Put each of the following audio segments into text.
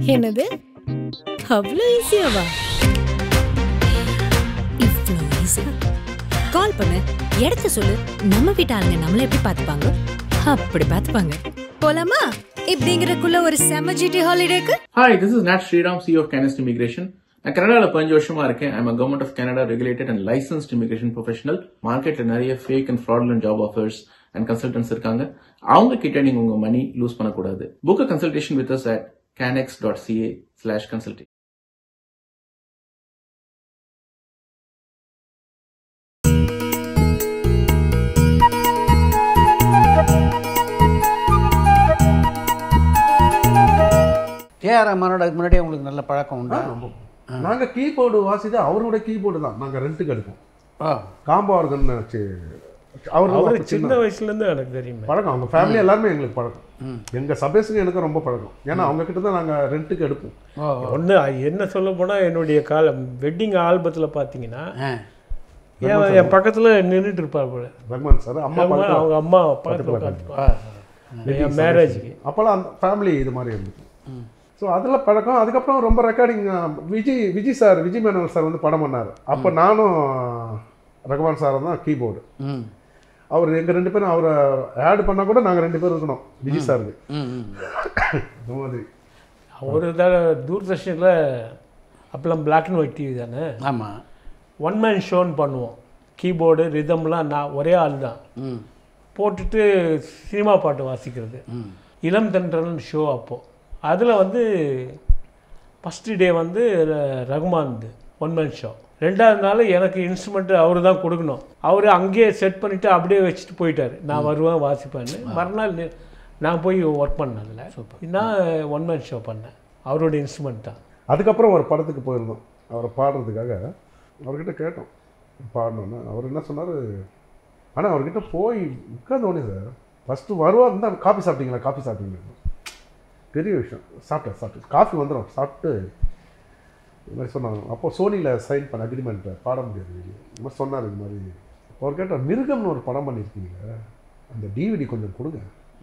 என்னது அவ்வளோ ஈஸியாவா? இவ்வளோ ஈஸி. கால் பண்ணு, இடத்த சொல்லு, நம்ம வீட்டு ஆளுங்க நம்மள எப்படி பார்த்துப்பாங்க அப்படி பார்த்துப்பாங்க. போலாமா? இப்படிங்கிறக்குள்ள ஒரு செம ஜிடி ஹாலிடேக்கு. Hi, this is Nat Sriram, CEO of Canist Immigration. நான் கனடால 5 வருஷமா இருக்கேன். I'm a Government of Canada regulated and licensed immigration professional. மார்க்கெட்ல நிறைய fake and fraudulent job offers and consultants இருக்காங்க. அவங்க கிட்ட நீங்க உங்க மணி லூஸ் பண்ணக்கூடாது. Book a consultation with us at canex.ca/consulting. ஏஆர்எம்மனோட முன்னாடி உங்களுக்கு நல்ல பழக்கம் உண்டா? நாங்கள் கீபோர்டு வாசித்து அவரோட கீபோர்டு தான் நாங்கள் ரெண்ட்டுக்கு எடுப்போம். காம்போ ஆர்கன் வச்சு அவர் சின்ன வயசுலேருந்து எனக்கு தெரியும் பழக்கம். அவங்க ஃபேமிலி எல்லாருமே எங்களுக்கு பழக்கம். எங்கள் சபேஸுக்கு எனக்கு ரொம்ப பழக்கம். ஏன்னா அவங்க கிட்ட தான் நாங்கள் ரெண்ட்டுக்கு எடுப்போம். ஒன்று என்ன சொல்ல போனால் என்னுடைய வெட்டிங் ஆல்பத்தில் பார்த்தீங்கன்னா என் பக்கத்தில் நின்றுட்டு இருப்பார் போல ரஹ்மான் சார். அம்மா அவங்க அம்மா பக்கத்தில் என் மேரேஜுக்கு அப்போல்லாம் அந்த ஃபேமிலி இது மாதிரி இருந்துச்சு. ஸோ அதில் பழக்கம். அதுக்கப்புறம் ரொம்ப ரெக்கார்டிங் விஜய் மேனன் சார் வந்து படம் பண்ணார். அப்போ நானும் ரகுமான் சார் தான் கீபோர்டு. அவர் எங்கள் 2 பேரும் அவரை ஆட் பண்ணால் கூட நாங்கள் 2 பேரும் இருக்கணும் விஜய் சாருக்கு. இந்த மாதிரி ஒரு தூர்தர்ஷனில் அப்பெல்லாம் பிளாக் அண்ட் ஒயிட் டிவி தானே. ஆமாம். ஒன் மேன் ஷோன்னு பண்ணுவோம். கீபோர்டு ரிதம்லாம் நான் ஒரே ஆள் தான் போட்டுட்டு சினிமா பாட்டு வாசிக்கிறது. இளம் தென்றல்னு ஷோ அப்போது. அதில் வந்து ஃபஸ்ட்டு டே வந்து ரகுமான் ஒன் மேன் ஷோ. 2வது நாள் எனக்கு இன்ஸ்ட்ருமெண்ட்டு அவர் தான் கொடுக்கணும். அவர் அங்கேயே செட் பண்ணிவிட்டு அப்படியே வச்சுட்டு போயிட்டார். நான் வருவேன் வாசிப்பேன்னு. மறுநாள் நான் போய் ஒர்க் பண்ணேன். அதில் நான் ஒன் மேன் ஷோ பண்ணேன். அவரோட இன்ஸ்ட்ருமெண்ட் தான். அதுக்கப்புறம் ஒரு படத்துக்கு போயிருந்தோம். அவரை பாடுறதுக்காக அவர்கிட்ட கேட்டோம் பாடணுன்னு. அவர் என்ன சொன்னார், ஆனால் அவர்கிட்ட போய் உட்காந்தோடனே சார் ஃபஸ்ட்டு வருவார் இருந்தால் காஃபி சாப்பிட்டீங்களா பெரிய விஷயம். சாப்பிட்டேன் காஃபி வந்துடும் சாப்பிட்டு இது மாதிரி சொன்னாங்க. அப்போ சோனியில் சைன் பண்ண அக்ரிமெண்ட்டை பாட முடியாது. இது மாதிரி சொன்னார். இது மாதிரி அவர் கேட்டால் மிருகம்னு ஒரு படம் பண்ணியிருக்கீங்க, அந்த டிவிடி கொஞ்சம் கொடுங்க,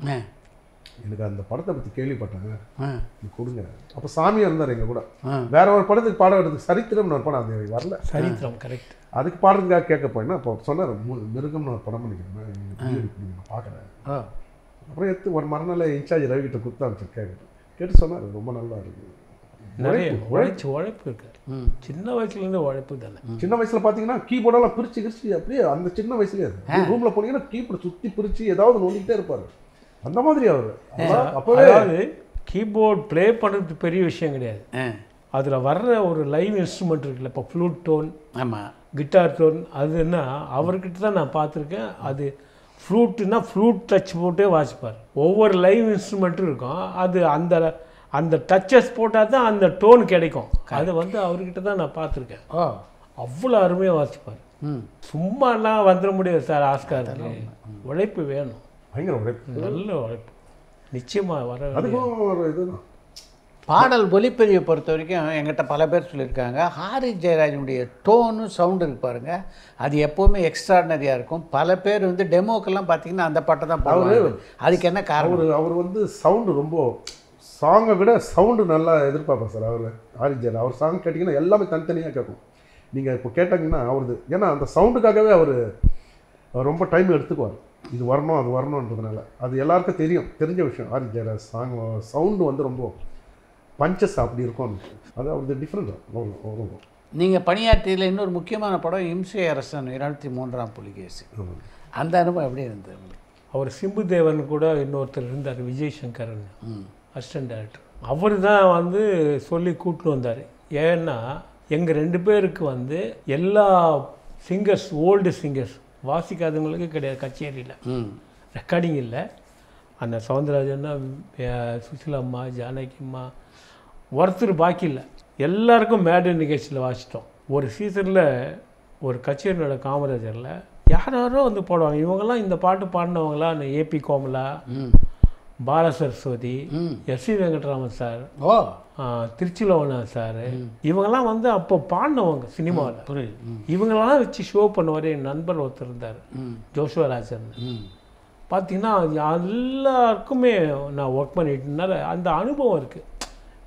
எனக்கு அந்த படத்தை பற்றி கேள்விப்பட்டாங்க, கொடுங்க. அப்போ சாமியாக இருந்தார் எங்கள் கூட. வேற ஒரு படத்துக்கு பாடம் எடுத்து சரித்திரம்னு ஒரு படம் அது வரல. சரித்திரம் கரெக்ட். அதுக்கு பாடுறதுக்காக கேட்க போயின்னா அப்போ சொன்னார் மிருகம்னு ஒரு படம் பண்ணிக்கிறேன் நான் பார்க்குறேன். அப்புறம் எடுத்து ஒரு மறுநாள் இன்சார்ஜ் ரவிக்கிட்ட கொடுத்து அமைச்சர் கேட்டு சொன்னார் ரொம்ப நல்லா இருக்குது. நிறைய உழைப்பு இருக்கு. சின்ன வயசுலேருந்து உழைப்பு தானே. சின்ன வயசில் பார்த்தீங்கன்னா கீபோர்டெல்லாம் பிரித்து அப்படியே அந்த சின்ன வயசுலேயே ரூமில் போனீங்கன்னா கீபோர்டு சுற்றி பிரித்து ஏதாவது நோண்டிக்கிட்டே இருப்பார். அந்த மாதிரி அவர் அப்போவே கீபோர்ட் ப்ளே பண்ணுறது பெரிய விஷயம் கிடையாது. அதில் வர்ற ஒரு லைவ் இன்ஸ்ட்ருமெண்ட் இருக்குல்ல, இப்போ ஃப்ளூட் டோன், ஆமாம், கிட்டார் டோன், அதுன்னா அவர்கிட்ட தான் நான் பார்த்துருக்கேன். அது ஃப்ளூட்டுன்னா ஃப்ளூட் டச் போட்டே வாசிப்பார். ஒவ்வொரு லைவ் இன்ஸ்ட்ருமெண்ட்டும் இருக்கும். அது அந்த டச்சஸ் போட்டால் தான் அந்த டோன் கிடைக்கும். அது வந்து அவர்கிட்ட தான் நான் பார்த்துருக்கேன். அவ்வளோ அருமையாக வாசிப்பார். சும்மாலாம் வந்துட முடியாது சார். ஆஸ்காருக்கு உழைப்பு வேணும், பயங்கர உழைப்பு, நல்ல உழைப்பு நிச்சயமாக வர. அதுக்கும் ஒரு இதுதான். பாடல் ஒலிப்பதிவை பொறுத்த வரைக்கும் எங்கிட்ட பல பேர் சொல்லியிருக்காங்க, ஹாரி ஜெயராஜனுடைய டோனு சவுண்டு இருக்கு பாருங்க, அது எப்போவுமே எக்ஸ்ட்ராடனரியாக இருக்கும். பல பேர் வந்து டெமோக்கெல்லாம் பார்த்தீங்கன்னா அந்த பாட்டை தான் பாடுவாங்க. அதுக்கு என்ன காரணம்? அவர் வந்து சவுண்டு ரொம்ப சாங்கை விட சவுண்டு நல்லா எதிர்பார்ப்பேன் சார். ஹாரி ஜெயராஜ் அவர் சாங் கேட்டிங்கன்னா எல்லாமே தனித்தனியாக கேட்கும். நீங்கள் இப்போ கேட்டாங்கன்னா அவரது ஏன்னா அந்த சவுண்டுக்காகவே அவர் ரொம்ப டைம் எடுத்துக்குவார். இது வரணும் அது வரணுன்றதுனால அது எல்லாருக்கும் தெரிஞ்ச விஷயம். ஹாரி ஜெயராஜ் சாங் சவுண்டு வந்து ரொம்ப பஞ்சஸ் அப்படி இருக்கும். அது அவரது டிஃப்ரெண்ட். நீங்கள் பணியாற்றியில் இன்னொரு முக்கியமான படம் இம்சை அரசன் 203ஆம் புலிகேசி. அந்த அனுபவம் எப்படி இருந்தது? அவர் சிம்பு தேவன் கூட இன்னொருத்தர் இருந்தார், விஜய் சங்கரன் அசிஸ்டன்ட் டைரக்டர். அவர் தான் வந்து சொல்லி கூப்பிட்டு வந்தார். ஏன்னா எங்கள் 2 பேருக்கு வந்து எல்லா சிங்கர்ஸ், ஓல்டு சிங்கர்ஸ், வாசிக்காதவங்களுக்கு கிடையாது கச்சேரியில், ரெக்கார்டிங் இல்லை. அந்த சவுந்தரராஜன்னா, சுசிலாம்மா, ஜானகிம்மா, ஒருத்தர் பாக்கி இல்லை. எல்லாருக்கும் மேடை நிகழ்ச்சியில் வாசித்தோம். ஒரு சீசனில் ஒரு கச்சேரியோட காமராஜரில் யாரோ வந்து போடுவாங்க. இவங்கெல்லாம் இந்த பாட்டு பாடினவங்களா, அந்த A P Komala, Balasaraswathi, S C. Venkatraman sir, திருச்சிலோனா சார், இவங்கெல்லாம் வந்து அப்போ பாடினவங்க சினிமாவில். இவங்களெல்லாம் வச்சு ஷோ பண்ணுவார். என் நண்பர் ஒருத்தர் இருந்தார், ஜோஷுவராஜன். பார்த்தீங்கன்னா எல்லாருக்குமே நான் ஒர்க் பண்ணிட்டுனால அந்த அனுபவம் இருக்குது.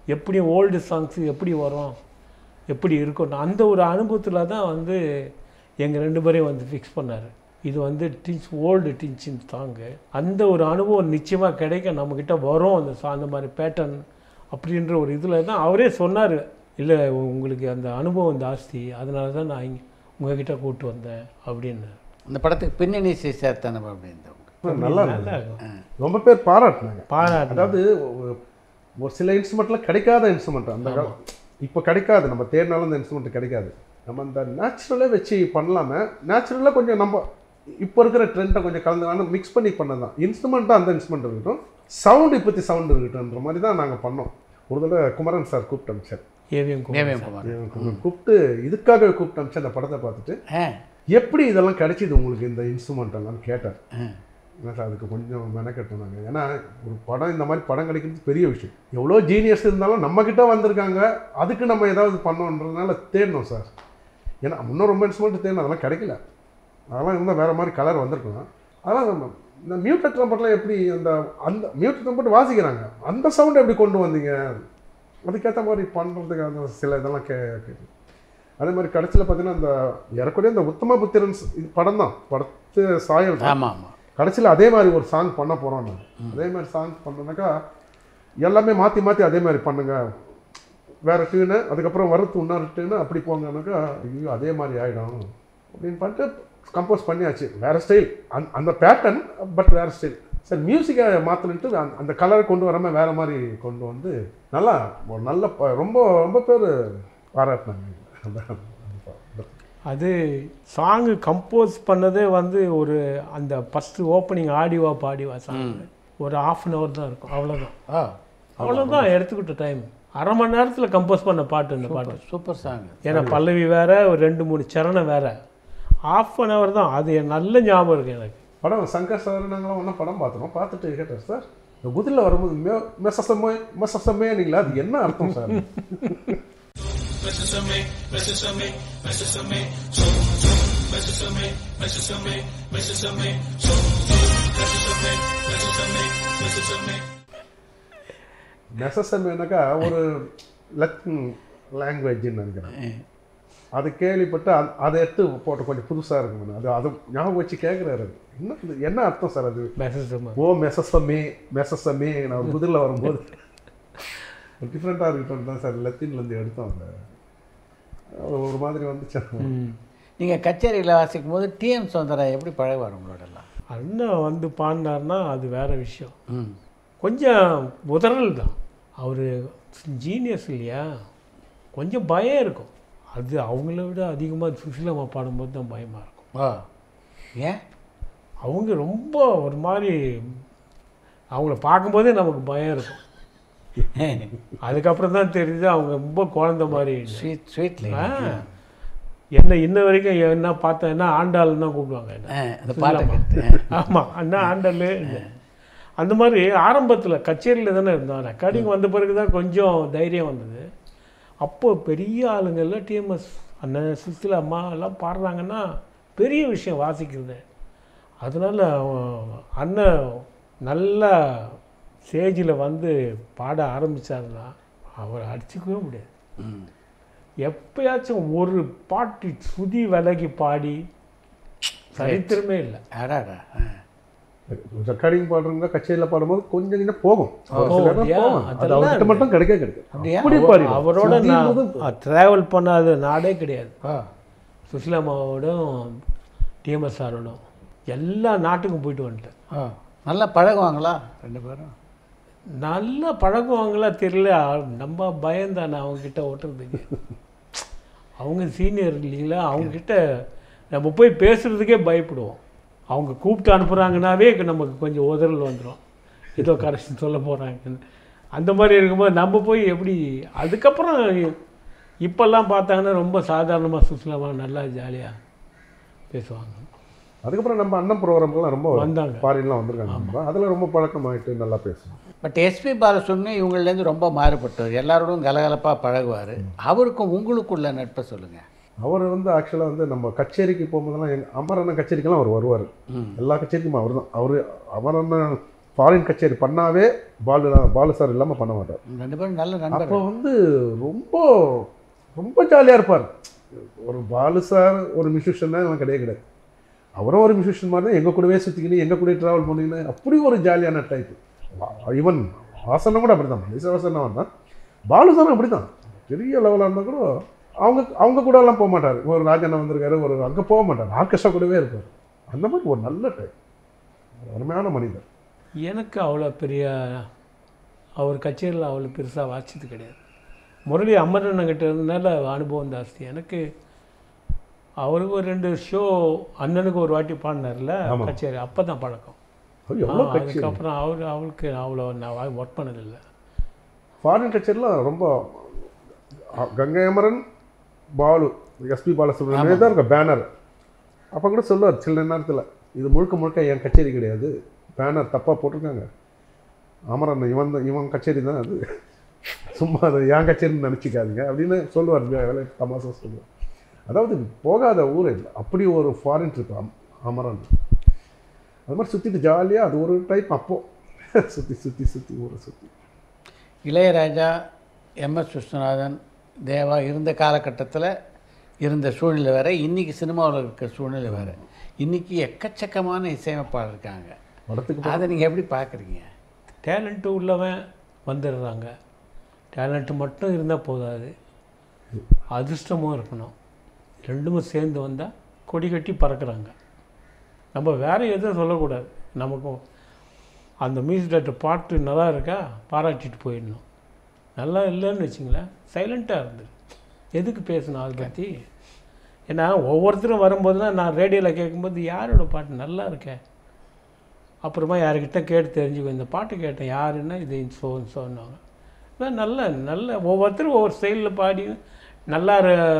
எப்படி ஓல்டு சாங்ஸு எப்படி வரும், எப்படி இருக்கணும், அந்த ஒரு அனுபவத்தில் தான் வந்து எங்கள் 2 பேரையும் வந்து ஃபிக்ஸ் பண்ணார். இது வந்து ஓல்டு டின்ச்சின் சாங்கு, அந்த ஒரு அனுபவம் நிச்சயமாக கிடைக்க நம்மக்கிட்ட வரும் அந்த அந்த மாதிரி பேட்டர்ன் அப்படின்ற ஒரு இதில் தான் அவரே சொன்னார். இல்லை உங்களுக்கு அந்த அனுபவம் ஜாஸ்தி, அதனால தான் நான் இங்கே உங்ககிட்ட கூப்பிட்டு வந்தேன் அப்படின்னு. அந்த படத்துக்கு பின்னணி சேர்த்தானே அப்படின்றவங்க நல்லா ரொம்ப பேர் பாராட்டினாங்க. அதாவது ஒரு சில இன்ஸ்ட்ருமெண்ட்லாம் கிடைக்காத இன்ஸ்ட்ருமெண்ட் அந்த இப்போ கிடைக்காது, நம்ம தேடினாலும் அந்த இன்ஸ்ட்ருமெண்ட் கிடைக்காது. நம்ம அந்த நேச்சுரலாக வச்சு பண்ணலாமே, நேச்சுரலாக கொஞ்சம் நம்ம இப்போ இருக்கிற ட்ரெண்டை கொஞ்சம் கலந்து மிக்ஸ் பண்ணி பண்ணது தான். இன்ஸ்ட்ருமெண்ட்டாக அந்த இன்ஸ்ட்ருமெண்ட் இருக்கட்டும், சவுண்டு இப்போத்தி சவுண்டு இருக்கட்டும்ன்ற மாதிரி தான் நாங்கள் பண்ணோம். ஒரு தடவை குமரன் சார் கூப்பிட்டு அமிச்சார், கூப்பிட்டு இதுக்காக கூப்பிட்டு அமிச்சு அந்த படத்தை பார்த்துட்டு எப்படி இதெல்லாம் கிடைச்சிது உங்களுக்கு இந்த இன்ஸ்ட்ருமெண்ட் எல்லாம் கேட்டார். ஏன்னா சார் அதுக்கு கொஞ்சம் மெனக்கெட்டோம் நாங்கள். ஏன்னா ஒரு படம் இந்த மாதிரி படம் கிடைக்கிறது பெரிய விஷயம். எவ்வளோ ஜீனியஸ் இருந்தாலும் நம்மக்கிட்ட வந்திருக்காங்க, அதுக்கு நம்ம ஏதாவது பண்ணோன்றதுனால தேடணும் சார். ஏன்னா இன்னும் ரொம்ப இன்ஸ்ட்ருமெண்ட் தேடணும், அதெல்லாம் கிடைக்கல. அதெல்லாம் இருந்தால் வேறு மாதிரி கலர் வந்திருக்கலாம். அதெல்லாம் நம்ம இந்த மியூட்டட் ட்ரம்பட்லாம் எப்படி அந்த மியூட்டட் ட்ரம்பட் வாசிக்கிறாங்க, அந்த சவுண்டை எப்படி கொண்டு வந்தீங்க, அதுக்கேற்ற மாதிரி பண்ணுறதுக்கு அந்த சில இதெல்லாம் அதே மாதிரி கடைசியில் பார்த்தீங்கன்னா அந்த இறக்கூடிய இந்த உத்தம புத்திரன் இது படம் தான், படத்து சாயல். ஆமாம் ஆமாம். கடைசியில் அதே மாதிரி ஒரு சாங் பண்ண போகிறோம். நான் அதே மாதிரி சாங் பண்ணோன்னாக்கா எல்லாமே மாற்றி மாற்றி அதே மாதிரி பண்ணுங்க, வேறு டியூனு அதுக்கப்புறம் வரத்து இன்னொரு டியூனு அப்படி போங்கன்னாக்கா ஐயோ அதே மாதிரி ஆகிடும் அப்படின்னு பண்ணிட்டு கம்போஸ் பண்ணியாச்சு. வேறு ஸ்டைல் அந்த பேட்டர்ன், பட் வேறு ஸ்டைல். சார் மியூசிக்கை மாற்றணுன்ட்டு அந்த கலரை கொண்டு வராமல் வேறு மாதிரி கொண்டு வந்து நல்லா ஒரு நல்ல ரொம்ப ரொம்ப பேர் பாராட்டினாங்க. அது சாங்கு கம்போஸ் பண்ணதே வந்து ஒரு அந்த ஃபஸ்ட்டு ஓப்பனிங் ஆடிவா பாடிவா சாங் ஒரு 1/2 hour தான் இருக்கும், அவ்வளோதான் எடுத்துக்கிட்ட டைம். அரை மணி நேரத்தில் கம்போஸ் பண்ண பாட்டு இந்த பாட்டு. Super song. ஏன்னா பல்லவி வேறு, ஒரு 2-3 சரணம் வேறு, 1/2 hour தான். அது நல்ல ஞாபகம் இருக்குது எனக்கு. படம் சங்கர் சார் நாங்களாம் ஒன்றா படம் பார்த்துருவோம். பார்த்துட்டு கேட்டார் சார் இந்த குதிரில் வரும்போது மெசசமேங்களா, அது என்ன அர்த்தம் சார்? மெசசமேனாக்கா ஒரு லத்தின் லாங்குவேஜ்ன்னு நினைக்கிறேன். அது கேள்விப்பட்டு அதை எடுத்து போட்ட கொஞ்சம் புதுசாக இருக்கும். அது ஞாபகம் வச்சு கேட்குறாரு, என்ன அர்த்தம் சார் அது? ஓ மெசசமே நான் குதிரில் வரும்போது டிஃப்ரெண்ட்டாக இருக்கட்டும் தான் சார் லத்தீன்லேருந்து எடுத்தோம். அந்த ஒரு மாதிரி வந்துச்சு. நீங்கள் கச்சேரியில் வாசிக்கும் போது டிஎம் சௌந்தரராஜன் எப்படி பழகுவார் உங்களோடலாம்? அண்ணன் வந்து பாடினார்னா அது வேறு விஷயம். கொஞ்சம் உதறல் தான், அவர் ஜீனியஸ் இல்லையா, கொஞ்சம் பயம் இருக்கும். அது அவங்கள விட அதிகமாக சுஷிலாமா பாடும்போது தான் பயமாக இருக்கும். ஏன்? அவங்க ரொம்ப ஒரு மாதிரி, அவங்கள பார்க்கும்போதே நமக்கு பயம் இருக்கும். அதுக்கப்புறம் தான் தெரியுது அவங்க ரொம்ப குழந்த மாதிரி. என்ன இன்ன வரைக்கும் என்ன பார்த்தேன்னா ஆண்டாள்னு தான் கூப்பிடுவாங்க என்ன. ஆமாம் அண்ணா ஆண்டாள். அந்த மாதிரி ஆரம்பத்தில் கச்சேரியில் தானே இருந்தோம். ரெக்கார்டிங் வந்த பிறகு தான் கொஞ்சம் தைரியம் வந்தது. அப்போது பெரிய ஆளுங்கள்லாம் டிஎம்எஸ் அண்ணன் சுசிலா அம்மா எல்லாம் பாடுறாங்கன்னா பெரிய விஷயம் வாசிக்கிறது. அதனால் அண்ணன் நல்லா ஸ்டேஜில் வந்து பாட ஆரம்பித்தாருன்னா அவரை அடிச்சுக்கவே முடியாது. எப்பயாச்சும் ஒரு பாட்டு சுதி விலகி பாடி சரித்திரமே இல்லை. ரெக்கார்டிங் பாடுறவங்க கச்சேரியில் பாடும்போது கொஞ்சம் கொஞ்சம் போகும், மட்டும் கிடைக்காது. அவரோட நான் ட்ராவல் பண்ணாத நாடே கிடையாது. சுசிலாமாவோடும் டிஎம்எஸ் சாரோடும் எல்லா நாட்டுக்கும் போயிட்டு வந்துட்டேன். நல்லா பழகுவாங்களா 2 பேரும்? நல்லா பழகுவாங்களா தெரியல, நம்ம பயந்தானே அவங்கக்கிட்ட ஓட்டுறதுக்கு. அவங்க சீனியர் இல்லைங்களா, அவங்கக்கிட்ட நம்ம போய் பேசுகிறதுக்கே பயப்படுவோம். அவங்க கூப்பிட்டு அனுப்புகிறாங்கன்னாவே நமக்கு கொஞ்சம் உதறல் வந்துடும், ஏதோ கரெக்ஷன் சொல்ல போகிறாங்கன்னு. அந்த மாதிரி இருக்கும்போது நம்ம போய் எப்படி. அதுக்கப்புறம் இப்போல்லாம் பார்த்தாங்கன்னா ரொம்ப சாதாரணமாக சுசிலாமா நல்லா ஜாலியாக பேசுவாங்க. அதுக்கப்புறம் நம்ம அண்ணன் ப்ரோக்ராம்லாம் ரொம்ப வந்தாங்க, ஃபாரின்லாம் வந்திருக்காங்க, அதில் ரொம்ப பழக்கமாகிட்டு நல்லா பேசுவோம். பட் எஸ்பி பாலசுப்ரமணியம் இவங்கள்லேருந்து ரொம்ப மாறுபட்டவர், எல்லாரோடும் கலகலப்பாக பழகுவார். அவருக்கும் உங்களுக்குள்ள நட்பை சொல்லுங்கள். அவர் வந்து ஆக்சுவலாக வந்து நம்ம கச்சேரிக்கு போகும்போதெல்லாம் எங்கள் அமரண்ணன் கச்சேரிக்கெல்லாம் அவர் வருவார். எல்லா கச்சேரிக்கும் அவர் தான். அமரண்ணன் ஃபாரின் கச்சேரி பண்ணாவே பாலு சார் இல்லாமல் பண்ண மாட்டார். 2 பேரும் நல்ல நண்பர். அப்போ வந்து ரொம்ப ரொம்ப ஜாலியாக இருப்பார். ஒரு பாலு சார் ஒரு மியூசிஷியன் தான் கிடையாது. அவரும் ஒரு மியூசிஷியன் மாதிரி தான் எங்கள் கூடவே சுற்றிக்கின்னு எங்கள் கூட ட்ராவல் பண்ணிக்கின்னு அப்படி ஒரு ஜாலியான டைப்பு. ஈவன் வாசனம் கூட அப்படி தான், வாசனம் தான். பாலு சாரும் அப்படி தான், பெரிய லெவலாக இருந்தால் கூட அவங்க கூட எல்லாம் போக மாட்டார். ஒரு ராஜண்ணா வந்திருக்காரு, ஒரு அங்கே போக மாட்டார், ஆர்கெஸ்ட்ரா கூடவே இருப்பார். அந்த மாதிரி ஒரு நல்ல டைப், அருமையான மனிதர். எனக்கு அவ்வளோ பெரிய அவர் கச்சேரியில் அவ்வளோ பெருசாக வாசிச்சது கிடையாது. முரளி அமரண்ணங்கிட்ட இருந்தனால அனுபவம் ஜாஸ்தி. எனக்கு அவருக்கு ஒரு 2 ஷோ அண்ணனுக்கு ஒரு வாட்டி பாடினார்ல கச்சேரி, அப்போ தான் பழக்கம். அதுக்கப்புறம் அவருக்கு அவ்வளோ நான் ஒர்க் பண்ணதில்லை. ஃபாரின் கச்சேரிலாம் ரொம்ப கங்கை அமரன், பாலு, எஸ்பி பாலசுப்ரமணியம் தான் இருக்க பேனர். அப்போ கூட சொல்லுவார் சில நேரத்தில், இது முழுக்க என் கச்சேரி கிடையாது, பேனர் தப்பாக போட்டிருக்காங்க, அமரன் இவன் கச்சேரி தான் அது, சும்மா அதை என் கச்சேரின்னு நினச்சிக்காதீங்க அப்படின்னு சொல்லுவார். வேலை தமாசா சொல்லுவார். அதாவது போகாத ஊர் இல்லை, அப்படி ஒரு ஃபாரின் ட்ரிப் அமரன். அது மாதிரி சுற்றிட்டு ஜாலியாக அது ஒரு டைப். அப்போது சுற்றி ஊரை சுற்றி இளையராஜா, எம்எஸ் விஸ்வநாதன், தேவா இருந்த காலகட்டத்தில் இருந்த சூழ்நிலை வேறு, இன்றைக்கி சினிமாவில் இருக்கிற சூழ்நிலை வேறு. இன்றைக்கி எக்கச்சக்கமான இசையமைப்பாளர் இருக்காங்க. அதை நீங்கள் எப்படி பார்க்குறீங்க? டேலண்ட்டு உள்ளவன் வந்துடுறாங்க. டேலண்ட்டு மட்டும் இருந்தால் போதாது, அதிர்ஷ்டமும் இருக்கணும். 2மே சேர்ந்து வந்தால் கொடி கட்டி பறக்கிறாங்க. நம்ம வேறு எதுவும் சொல்லக்கூடாது. நமக்கும் அந்த மியூசிக் டைரக்டர் பாட்டு நல்லா இருக்கா பாராட்டிட்டு போயிடணும். நல்லா இல்லைன்னு வச்சிங்களேன், சைலண்ட்டாக இருந்தது. எதுக்கு பேசணும் அதை பற்றி? ஏன்னா ஒவ்வொருத்தரும் வரும்போதுலாம் நான் ரேடியோவில் கேட்கும்போது யாரோட பாட்டு நல்லா இருக்கேன், அப்புறமா யாருக்கிட்ட கேட்டு தெரிஞ்சுக்கோ, இந்த பாட்டு கேட்டேன் யாருன்னா இது சொன்னாங்க. நல்ல ஒவ்வொருத்தரும் ஒவ்வொரு ஸ்டைலில் பாடி நல்லா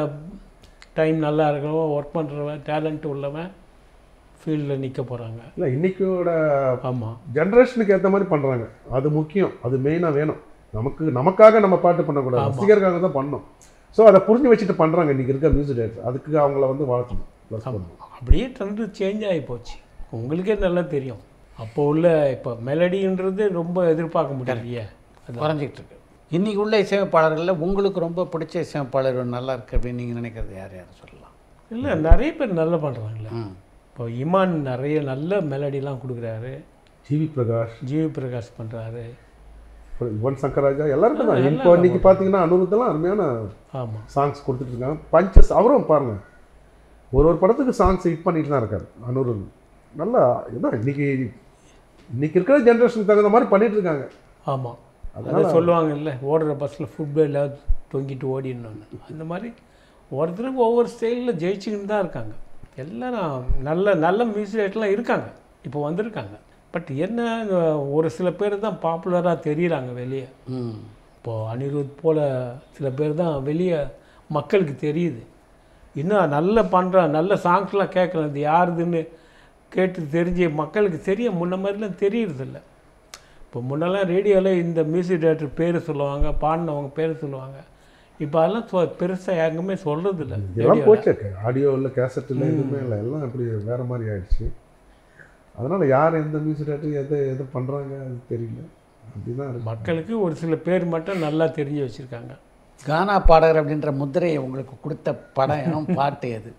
டைம் நல்லா இருக்கிறவன், ஒர்க் பண்ணுறவன், டேலண்ட் உள்ளவன் ஃபீல்டில் நிற்க போகிறாங்க. இல்லை இன்றைக்கோட ஆமாம் ஜென்ரேஷனுக்கு ஏற்ற மாதிரி பண்ணுறாங்க. அது முக்கியம், அது மெயினாக வேணும். நமக்காக நம்ம பாட்டு பண்ணக்கூடாது, ரசிகருக்காக தான் பண்ணோம். ஸோ அதை புரிஞ்சு வச்சுட்டு பண்ணுறாங்க இன்றைக்கி இருக்க மியூசிக் டைரக்டர். அதுக்கு அவங்கள வந்து வாழ்த்தணும். அப்படியே ட்ரெண்டு சேஞ்ச் ஆகி போச்சு, உங்களுக்கே நல்லா தெரியும். அப்போ உள்ள இப்போ மெலடின்றது ரொம்ப எதிர்பார்க்க முடியலையே, அது குறைஞ்சிக்கிட்டு இருக்கு. இன்றைக்கி உள்ள இசையமைப்பாளர்களில் உங்களுக்கு ரொம்ப பிடிச்ச இசையமைப்பாளர் நல்லா இருக்குது அப்படின்னு நீங்கள் நினைக்கிறது யார் சொல்லலாம்? இல்லை நிறைய பேர் நல்லா பண்ணுறாங்களே. இப்போ இமான் நிறைய நல்ல மெலடிலாம் கொடுக்குறாரு. ஜிவி பிரகாஷ் பண்ணுறாரு. யுவன் சங்கர் ராஜா எல்லாருக்கும் தான். இப்போ இன்றைக்கி பார்த்தீங்கன்னா அனுருத்தெல்லாம் அருமையான சாங்ஸ் கொடுத்துட்டு இருக்காங்க. பஞ்சஸ் அவரும் பாருங்கள், ஒரு படத்துக்கு சாங்ஸ் ஹிட் பண்ணிட்டு தான் இருக்காரு அனுருத். நல்லா இதுதான் இன்னைக்கு இருக்கிற ஜென்ரேஷனுக்கு தகுந்த மாதிரி பண்ணிட்டு இருக்காங்க. ஆமாம், அதெல்லாம் சொல்லுவாங்க இல்லை, ஓடுற பஸ்ஸில் ஃபுட்பால் தொங்கிட்டு ஓடிடணுன்னு. அந்த மாதிரி ஒருத்தருக்கு ஒவ்வொரு ஸ்டைலில் ஜெயிச்சுக்கின்னு தான் இருக்காங்க. எல்லாம் நல்ல மியூசிக் இருக்காங்க, இப்போ வந்திருக்காங்க. பட் என்ன, ஒரு சில பேர் தான் பாப்புலராக தெரியுறாங்க வெளியே. இப்போது அனிருத் போல் சில பேர் தான் வெளியே மக்களுக்கு தெரியுது. இன்னும் நல்ல சாங்ஸ்லாம் கேட்குறது யாருதுன்னு கேட்டு தெரிஞ்சு மக்களுக்கு தெரிய முன்ன மாதிரிலாம் தெரியறதில்ல. இப்போ முன்னெல்லாம் ரேடியோவில் இந்த மியூசிக் டைரக்டர் பேர் சொல்லுவாங்க, பாடினவங்க பேர் சொல்லுவாங்க. இப்போ அதெல்லாம் பெருசாக எங்கேயுமே சொல்கிறது இல்லை. எல்லாம் போச்சு, ஆடியோவில் கேசட்டில் எதுவுமே இல்லை, எல்லாம் அப்படி வேறு மாதிரி ஆயிடுச்சு. அதனால் யார் எந்த மியூசிக் டைரக்டர் எதை பண்ணுறாங்க அது தெரியல. அப்படிதான் மக்களுக்கு ஒரு சில பேர் மட்டும் நல்லா தெரிஞ்சு வச்சுருக்காங்க. கானா பாடகர் அப்படின்ற முத்திரையை உங்களுக்கு கொடுத்த படம் பாட்டு எது?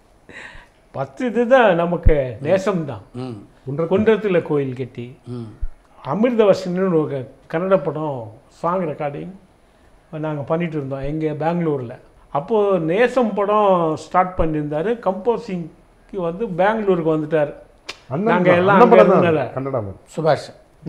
10 இதுதான் நமக்கு நேசம்தான். குன்றத்தில் கோயில் கட்டி, அமிர்தவர்ஷன்னு ஒரு கன்னட படம் சாங் ரெக்கார்டிங் நாங்கள் பண்ணிகிட்டு இருந்தோம் எங்கே பெங்களூரில். அப்போது நேசம் படம் ஸ்டார்ட் பண்ணியிருந்தார். கம்போசிங்க்கு வந்து பெங்களூருக்கு வந்துட்டார். நாங்கள் எல்லாம் சுபாஷ்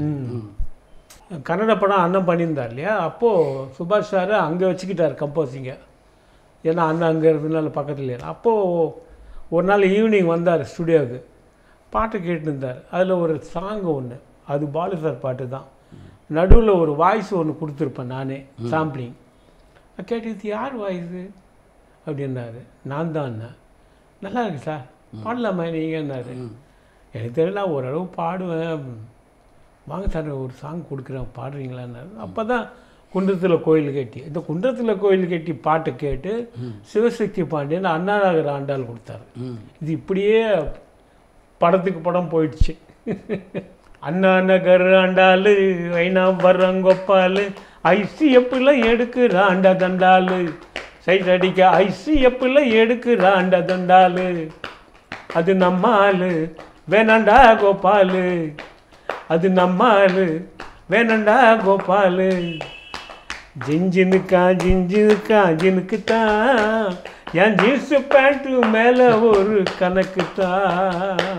கன்னட படம் அண்ணன் பண்ணியிருந்தார் இல்லையா. அப்போது சுபாஷ் சார் அங்கே வச்சுக்கிட்டார் கம்போசிங்கை. ஏன்னா அண்ணன் அங்கே இருந்ததுனால பக்கத்துலேயே. அப்போது ஒரு நாள் ஈவினிங் வந்தார் ஸ்டுடியோவுக்கு, பாட்டு கேட்டுருந்தார். அதில் ஒரு சாங்கு ஒன்று, அது பாலு சார் பாட்டு தான். நடுவில் ஒரு வாய்ஸ் ஒன்று கொடுத்துருப்பேன் நானே, சாம்பிளிங். கேட்டு யார் வாய்ஸு அப்படின்னாரு. நான் தான் அண்ணன். நல்லா இருக்கு சார், பாடலாமா நீங்கன்னாரு. எனக்கு தெரியல, ஓரளவு பாடுவேன், வாங்க சார் ஒரு சாங் கொடுக்குறேன் பாடுறீங்களான்னாரு. அப்போ தான் குன்றத்தில் கோயில் கட்டி, இந்த குன்றத்தில் கோயில் கட்டி பாட்டு கேட்டு சிவசக்தி பாண்டியன் அண்ணாநகர் ஆண்டாள் கொடுத்தாரு. இது இப்படியே படத்துக்கு படம் போயிடுச்சு. அண்ணா நகர் ஆண்டாளு ஐநா வரங்கொப்பாலு ஐசிஎப்பில் எடுக்கிறாண்ட தண்டாளு சைட் அடிக்க ஐசிஎப்பில் எடுக்கிறாண்ட தண்டாளு அது நம்மாளு வேணாண்டா கோபாலு அது நம்மாளு வேணாண்டா கோபாலு ஜிஞ்சினுக்கா ஜினுக்குத்தான் என் ஜீன்ஸு பேண்ட்டு மேலே ஒரு கணக்கு தான்.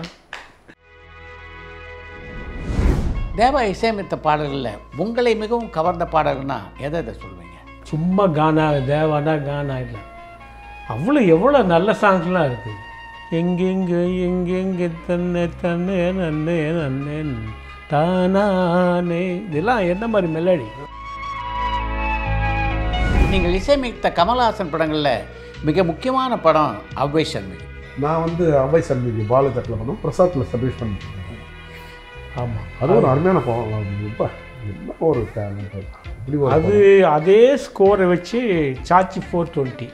தேவா இசையமைத்த பாடல்களில் உங்களை மிகவும் கவர்ந்த பாடல்னா எதை சொல்லுவீங்க? சும்மா கானா தேவானா கானா இல்லை, அவ்வளோ எவ்வளோ நல்ல சாங்ஸ்லாம் இருக்குது. எங்கெங்கே தன்னை நன்னே தானே, இதெல்லாம் என்ன மாதிரி மெலடி. நீங்கள் இசையமைத்த கமல்ஹாசன் படங்களில் மிக முக்கியமான படம் அவ்வை சண்முகி. நான் வந்து அவ்வை சண்முகி பாலதட்டில் பண்ணோம், பிரசாத்தில் சபேஷ் பண்ணிட்டு. ஆமாம், அது ஒரு அருமையான படம். இப்போ என்ன ஒரு டேலண்ட் இப்படி ஒரு அது அதே ஸ்கோரை வச்சு சாச்சி 420.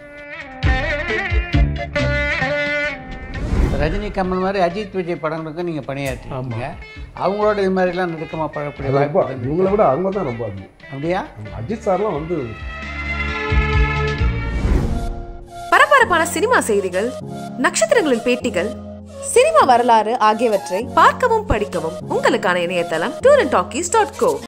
ரஜினி கமல் மாதிரி அஜித் விஜய் படங்களுக்கு நீங்கள் பணியாற்றிங்க. அவங்களோட இது மாதிரிலாம் நெருக்கமாக பழக்கூடிய வாய்ப்பு. இவங்களை விட அவங்க தான் ரொம்ப அதிகம். அப்படியா? அஜித் சார்லாம் வந்து பரபரப்பான சினிமா செய்திகள், நட்சத்திரங்களின் பேட்டிகள், சினிமா வரலாறு ஆகியவற்றை பார்க்கவும் படிக்கவும் உங்களுக்கான இணையதளம் talkies.co.